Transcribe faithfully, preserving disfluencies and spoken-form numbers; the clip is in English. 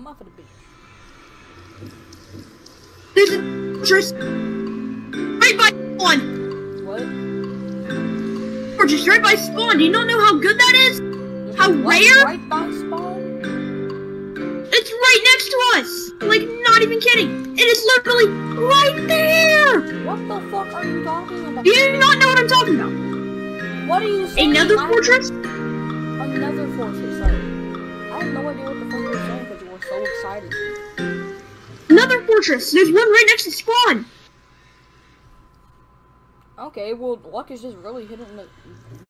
I'm off at the beach. There's a fortress right by spawn. What? Fortress right by spawn. Do you not know how good that is? There's How what rare? right by spawn? It's right next to us. Like, not even kidding. It is literally right there. What the fuck are you talking about? Do you not know what I'm talking about? What are you saying? Another I fortress? Another fortress, sorry. I have no idea what the fuck you're saying because you were so excited. Another fortress. There's one right next to spawn. Okay, well, luck is just really hitting the